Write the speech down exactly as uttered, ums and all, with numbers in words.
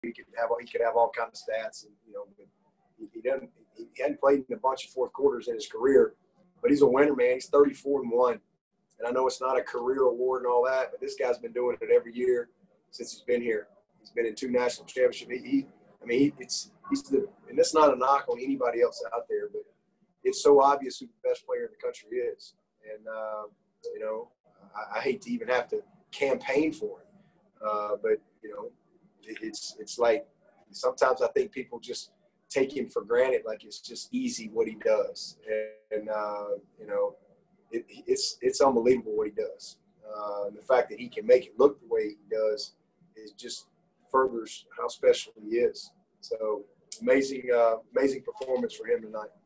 he could have he could have all kinds of stats, and you know, but he, he doesn't. He hadn't played in a bunch of fourth quarters in his career, but he's a winner, man. He's thirty-four and one, and I know it's not a career award and all that, but this guy's been doing it every year since he's been here. He's been in two national championships. He, he I mean, he, it's he's the, and that's not a knock on anybody else out there, but it's so obvious who the best player in the country is, and uh, you know, I, I hate to even have to campaign for him, uh, but you know, it, it's it's like sometimes I think people just take him for granted, like it's just easy what he does, and, and uh, you know, it, it's it's unbelievable what he does. Uh, and the fact that he can make it look the way he does is just furthers how special he is. So amazing, uh, amazing performance for him tonight.